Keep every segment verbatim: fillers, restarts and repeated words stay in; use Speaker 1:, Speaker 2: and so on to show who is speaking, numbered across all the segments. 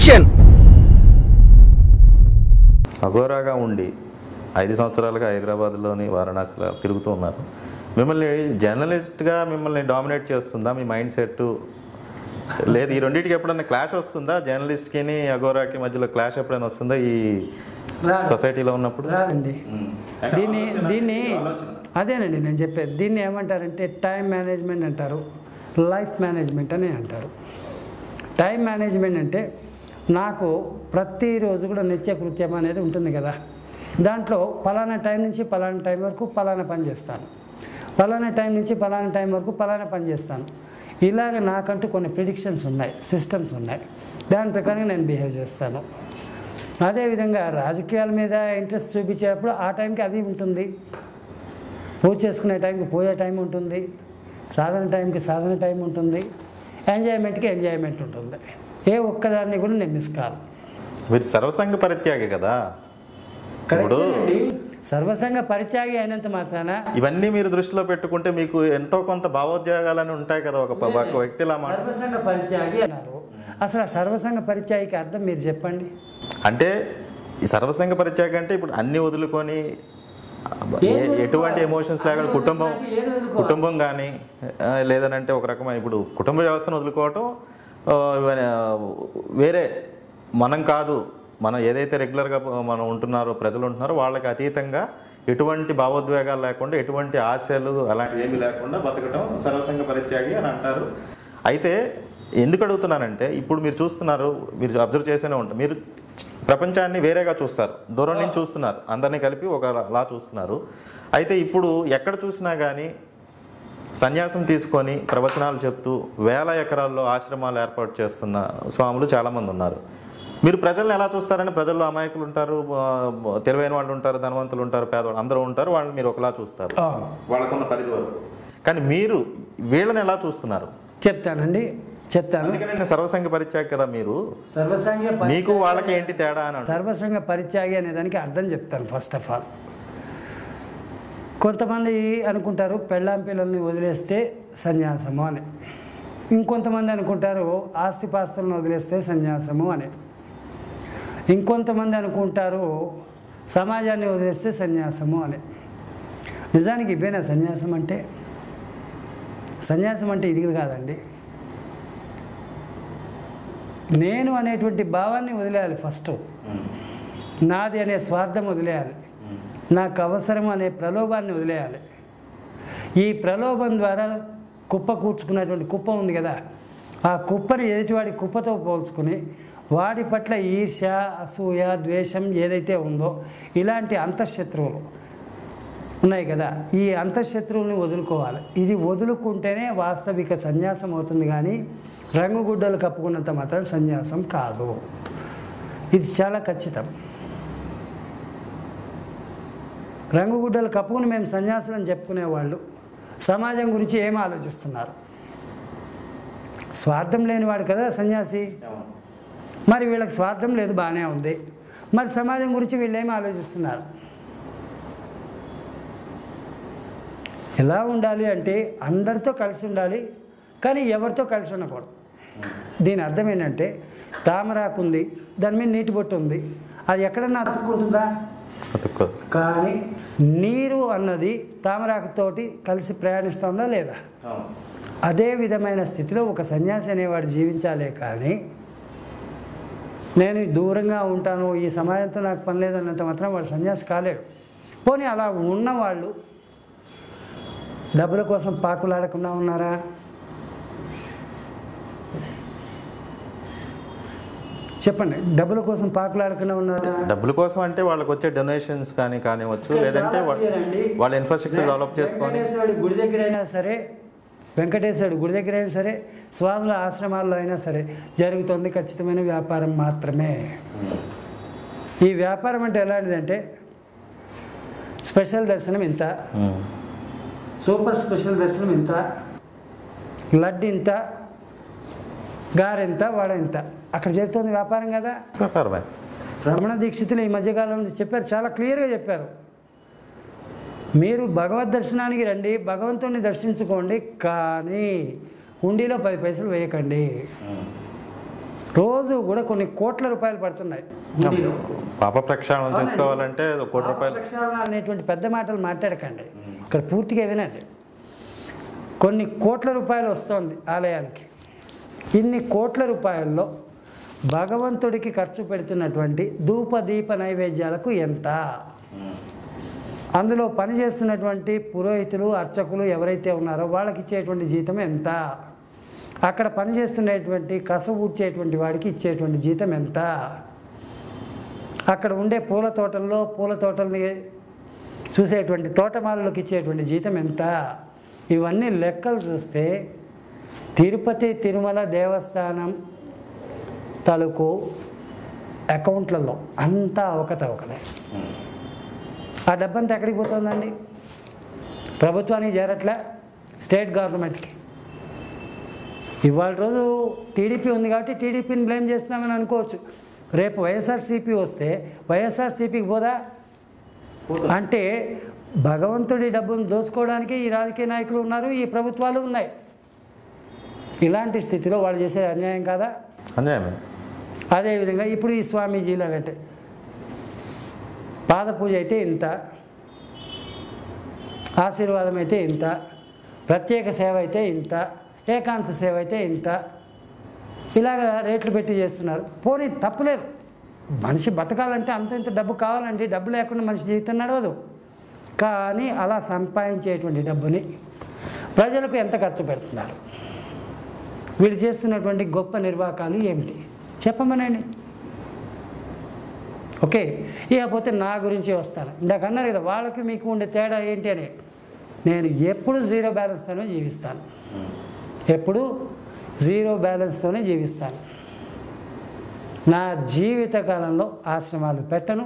Speaker 1: Action.
Speaker 2: అఘోరాగా ఉండి ఐదు సంవత్సరాలుగా హైదరాబాద్లోని వారణాసిలో తిరుగుతూ ఉన్నారు. మిమ్మల్ని జర్నలిస్ట్గా మిమ్మల్ని డామినేట్ చేస్తుందా మీ మైండ్ సెట్? లేదు ఈ రెండింటికి ఎప్పుడైనా క్లాష్ వస్తుందా? జర్నలిస్ట్కి అఘోరాకి మధ్యలో క్లాష్ ఎప్పుడైనా వస్తుందా ఈ సొసైటీలో ఉన్నప్పుడు?
Speaker 3: రాదండి. దీన్ని దీన్ని అదేనండి నేను చెప్పేది. దీన్ని ఏమంటారంటే టైం మేనేజ్మెంట్ అంటారు, లైఫ్ మేనేజ్మెంట్ అని అంటారు. టైం మేనేజ్మెంట్ అంటే నాకు ప్రతిరోజు కూడా నిత్య కృత్యం అనేది ఉంటుంది కదా, దాంట్లో పలానా టైం నుంచి పలానా టైం వరకు పలానా పని చేస్తాను, పలానా టైం నుంచి పలానా టైం వరకు పలానా పని చేస్తాను. ఇలాగ నాకంటూ కొన్ని ప్రిడిక్షన్స్ ఉన్నాయి, సిస్టమ్స్ ఉన్నాయి. దాని ప్రకారం నేను బిహేవ్ చేస్తాను. అదేవిధంగా రాజకీయాల మీద ఇంట్రెస్ట్ చూపించేటప్పుడు ఆ టైంకి అది ఉంటుంది, పూజ చేసుకునే టైంకి పూజ టైం ఉంటుంది, సాధన టైంకి సాధన టైం ఉంటుంది, ఎంజాయ్మెంట్కి ఎంజాయ్మెంట్ ఉంటుంది. ఏ ఒక్కదాన్ని కూడా నేను మిస్ కాదు.
Speaker 2: మీరు సర్వసంగ పరిత్యాగి కదా. ఇప్పుడు
Speaker 3: సర్వసంగ పరిత్యాగి అయినంత మాత్రాన
Speaker 2: ఇవన్నీ మీరు దృష్టిలో పెట్టుకుంటే మీకు ఎంతో కొంత భావోద్వేగాలని ఉంటాయి కదా ఒక ఒక వ్యక్తిలా.
Speaker 3: సర్వసంగ పరిత్యాగి అన్నారు. అసలు ఆ సర్వసంగ పరిత్యాగికి అర్థం మీరు చెప్పండి.
Speaker 2: అంటే ఈ సర్వసంగ పరిత్యాగి అంటే ఇప్పుడు అన్ని వదులుకొని ఎటువంటి ఎమోషన్స్ లేకుండా కుటుంబం కుటుంబం కానీ లేదనంటే ఒక రకమైన ఇప్పుడు కుటుంబ వ్యవస్థను వదులుకోవటం, వేరే మనం కాదు మనం ఏదైతే రెగ్యులర్గా మనం ఉంటున్నారో ప్రజలు ఉంటున్నారో వాళ్ళకి అతీతంగా ఎటువంటి భావోద్వేగాలు లేకుండా ఎటువంటి ఆశలు అలాంటివి ఏమీ లేకుండా బతకటం సర్వసంగ పరిత్యాగి అని అంటారు. అయితే ఎందుకు అడుగుతున్నానంటే ఇప్పుడు మీరు చూస్తున్నారు, మీరు అబ్జర్వ్ చేస్తూనే ఉంటారు, మీరు ప్రపంచాన్ని వేరేగా చూస్తారు, దూరం నుంచి చూస్తున్నారు, అందరినీ కలిపి ఒకలా చూస్తున్నారు. అయితే ఇప్పుడు ఎక్కడ చూసినా కానీ సన్యాసం తీసుకొని ప్రవచనాలు చెప్తూ వేల ఎకరాల్లో ఆశ్రమాలు ఏర్పాటు చేస్తున్న స్వాములు చాలామంది ఉన్నారు. మీరు ప్రజల్ని ఎలా చూస్తారని, ప్రజల్లో అమాయకులు ఉంటారు, తెలివైన వాళ్ళు ఉంటారు, ధనవంతులు ఉంటారు, పేదవాళ్ళు అందరూ ఉంటారు, వాళ్ళని మీరు ఒకలా చూస్తారు వాళ్ళకున్న పరిధి వరకు. కానీ మీరు వీళ్ళని ఎలా చూస్తున్నారు?
Speaker 3: చెప్తానండి, చెప్తాను.
Speaker 2: అందుకని సర్వసంగ పరిత్యాగి కదా మీరు.
Speaker 3: సర్వసంగ
Speaker 2: మీకు వాళ్ళకి ఏంటి తేడా అని.
Speaker 3: సర్వసంగ పరిత్యాగి అనే దానికి అర్థం చెప్తాను. ఫస్ట్ ఆఫ్ ఆల్ కొంతమంది అనుకుంటారు పెళ్ళాం పిల్లల్ని వదిలేస్తే సన్యాసము అని, ఇంకొంతమంది అనుకుంటారు ఆస్తిపాస్తులను వదిలేస్తే సన్యాసము అని, ఇంకొంతమంది అనుకుంటారు సమాజాన్ని వదిలేస్తే సన్యాసము అని. నిజానికి ఇవేనా సన్యాసం అంటే? సన్యాసం అంటే ఇది కాదండి. నేను అనేటువంటి భావాన్ని వదిలేయాలి ఫస్ట్, నాది అనే స్వార్థం వదిలేయాలి, నాకు అవసరం అనే ప్రలోభాన్ని వదిలేయాలి. ఈ ప్రలోభం ద్వారా కుప్ప కూర్చుకున్నటువంటి కుప్ప ఉంది కదా, ఆ కుప్పని ఎదుటివాడి కుప్పతో పోల్చుకుని వాడి పట్ల ఈర్ష్య, అసూయ, ద్వేషం ఏదైతే ఉందో ఇలాంటి అంతఃశత్రువులు ఉన్నాయి కదా, ఈ అంతఃశత్రువుని వదులుకోవాలి. ఇది వదులుకుంటేనే వాస్తవిక సన్యాసం అవుతుంది, కానీ రంగుగుడ్డలు కప్పుకున్నంత మాత్రం సన్యాసం కాదు. ఇది చాలా ఖచ్చితం. రంగుగుడ్డలు కప్పుకుని మేము సన్యాసులు అని చెప్పుకునేవాళ్ళు సమాజం గురించి ఏం ఆలోచిస్తున్నారు? స్వార్థం లేనివాడు కదా సన్యాసి. మరి వీళ్ళకి స్వార్థం లేదు, బాగానే ఉంది, మరి సమాజం గురించి వీళ్ళు ఏమి ఆలోచిస్తున్నారు? ఎలా ఉండాలి అంటే అందరితో కలిసి ఉండాలి, కానీ ఎవరితో కలిసి ఉండకూడదు. దీని అర్థం ఏంటంటే తామరాకు ఉంది, దాని మీద నీటి బొట్టు ఉంది, అది ఎక్కడన్నా అతుక్కుంటుందా? కానీ నీరు అన్నది తామరాకుతోటి కలిసి ప్రయాణిస్తుందా లేదా? అదే విధమైన స్థితిలో ఒక సన్యాసి అనేవాడు జీవించాలే, కానీ నేను దూరంగా ఉంటాను, ఈ సమాజంతో నాకు పని లేదన్నంత మాత్రం వాడు సన్యాసి కాలేడు. పోనీ అలా ఉన్నవాళ్ళు డబ్బుల కోసం పాకులాడకుండా ఉన్నారా? చెప్పండి, డబ్బుల కోసం పాకులాడకుండా ఉన్నారా?
Speaker 2: డబ్బుల కోసం అంటే వాళ్ళకి వచ్చే డొనేషన్స్ కానీ కానివచ్చు, లేదంటే వాళ్ళ ఇన్ఫ్రాస్ట్రక్చర్ డెవలప్ చేసుకొని
Speaker 3: గుడి దగ్గర అయినా సరే, వెంకటేశ్వరుడు గుడి దగ్గర అయినా సరే, స్వాముల ఆశ్రమాల్లో అయినా సరే జరుగుతుంది ఖచ్చితమైన వ్యాపారం మాత్రమే. ఈ వ్యాపారం అంటే ఎలాంటిదంటే స్పెషల్ దర్శనం ఇంత, సూపర్ స్పెషల్ దర్శనం ఇంత, లడ్డు ఇంత, గారెంత, వాడ ఇంత, అక్కడ జరుగుతుంది వ్యాపారం కదా.
Speaker 2: వ్యాపారమే.
Speaker 3: రమణ దీక్షితులు ఈ మధ్యకాలంలో చెప్పారు, చాలా క్లియర్గా చెప్పారు. మీరు భగవద్ దర్శనానికి రండి, భగవంతుడిని దర్శించుకోండి, కానీ హుండీలో పది పైసలు వేయకండి. రోజు కూడా కొన్ని కోట్ల రూపాయలు పడుతున్నాయి.
Speaker 2: పాప ప్రక్షాళన చేసుకోవాలంటే ఒక కోటి రూపాయలు.
Speaker 3: ప్రక్షాళన అనేటువంటి పెద్ద మాటలు మాట్లాడకండి, ఇక్కడ పూర్తిగా వినండి. కొన్ని కోట్ల రూపాయలు వస్తుంది ఆలయానికి. ఇన్ని కోట్ల రూపాయల్లో భగవంతుడికి ఖర్చు పెడుతున్నటువంటి ధూప దీప నైవేద్యాలకు ఎంత, అందులో పనిచేస్తున్నటువంటి పురోహితులు అర్చకులు ఎవరైతే ఉన్నారో వాళ్ళకి ఇచ్చేటువంటి జీతం ఎంత, అక్కడ పనిచేస్తున్నటువంటి కస ఊడ్చేటువంటి వాడికి ఇచ్చేటువంటి జీతం ఎంత, అక్కడ ఉండే పూల తోటల్లో పూల తోటల్ని చూసేటువంటి తోటమాలకు ఇచ్చేటువంటి జీతం ఎంత, ఇవన్నీ లెక్కలు చూస్తే తిరుపతి తిరుమల దేవస్థానం తాలూకు అకౌంట్లలో అంతా అవకతవకలే. ఆ డబ్బంతా ఎక్కడికి పోతుందండి? ప్రభుత్వానికి చేరట్లే, స్టేట్ గవర్నమెంట్కి. ఇవాళ రోజు టీడీపీ ఉంది కాబట్టి టీడీపీని బ్లేమ్ చేస్తున్నామని అనుకోవచ్చు. రేపు వైఎస్ఆర్సీపీ వస్తే వైఎస్ఆర్సీపీకి పోదా? అంటే భగవంతుడి డబ్బును దోచుకోవడానికి ఈ రాజకీయ నాయకులు ఉన్నారు, ఈ ప్రభుత్వాలు ఉన్నాయి. ఇలాంటి స్థితిలో వాళ్ళు చేసే అన్యాయం కాదా?
Speaker 2: అన్యాయమే.
Speaker 3: అదేవిధంగా ఇప్పుడు ఈ స్వామీజీలు అంటే పాద పూజ అయితే ఇంత, ఆశీర్వాదం అయితే ఇంత, ప్రత్యేక సేవ అయితే ఇంత, ఏకాంత సేవ అయితే ఇంత, ఇలాగ రేట్లు పెట్టి చేస్తున్నారు. పోనీ తప్పులేదు, మనిషి బతకాలంటే అంత ఇంత డబ్బు కావాలంటే డబ్బు లేకుండా మనిషి జీవితం నడవదు. కానీ అలా సంపాదించేటువంటి డబ్బుని ప్రజలకు ఎంత ఖర్చు పెడుతున్నారు, వీళ్ళు చేస్తున్నటువంటి గొప్ప నిర్వాకాలు ఏమిటి చెప్పమనండి. ఓకే, ఇకపోతే నా గురించి వస్తాను. ఇందాక అన్నారు కదా వాళ్ళకి మీకు ఉండే తేడా ఏంటి అని. నేను ఎప్పుడు జీరో బ్యాలెన్స్తోనే జీవిస్తాను, ఎప్పుడు జీరో బ్యాలెన్స్తోనే జీవిస్తాను. నా జీవిత కాలంలో ఆశ్రమాలు పెట్టను,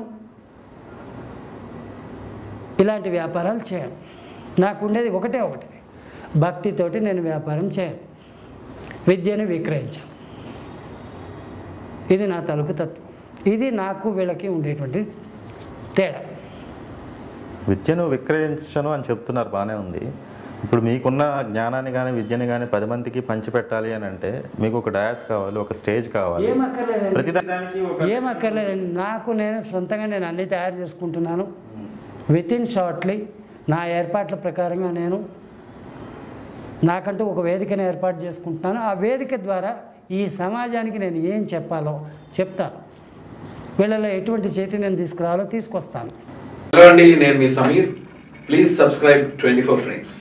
Speaker 3: ఇలాంటి వ్యాపారాలు చేయను. నాకు ఉండేది ఒకటే ఒకటి, భక్తితోటి నేను వ్యాపారం చేయను, విద్యను విక్రయించాను. ఇది నా తలుపు తత్వం. ఇది నాకు వీళ్ళకి ఉండేటువంటి తేడా.
Speaker 2: విద్యను విక్రయించను అని చెప్తున్నారు, బాగానే ఉంది. ఇప్పుడు మీకున్న జ్ఞానాన్ని కానీ విద్యని కానీ పది మందికి పంచిపెట్టాలి అని అంటే మీకు ఒక డయాస్ కావాలి, ఒక స్టేజ్ కావాలి.
Speaker 3: ఏమక్కర్లేదండి, ఏమక్కర్లేదండి. నాకు నేను సొంతంగా నేను అన్నీ తయారు చేసుకుంటున్నాను. విత్ ఇన్ షార్ట్లీ నా ఏర్పాట్ల ప్రకారంగా నేను నాకంటూ ఒక వేదికను ఏర్పాటు చేసుకుంటున్నాను. ఆ వేదిక ద్వారా ఈ సమాజానికి నేను ఏం చెప్పాలో చెప్తాను. వీళ్ళలో ఎటువంటి చైతన్యం తీసుకురావాలో తీసుకొస్తాను.
Speaker 1: హలో అండి, నేను మీ Sameer. Please subscribe twenty four frames.